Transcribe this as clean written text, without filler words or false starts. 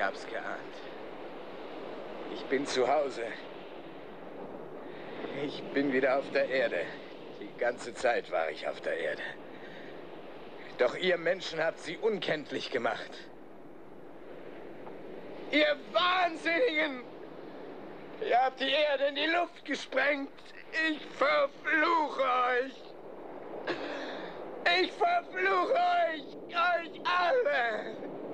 hab's geahnt. Ich bin zu Hause. Ich bin wieder auf der Erde. Die ganze Zeit war ich auf der Erde. Doch ihr Menschen habt sie unkenntlich gemacht. Ihr Wahnsinnigen! Ihr habt die Erde in die Luft gesprengt. Ich verfluche euch! Ich verfluche euch! Euch alle!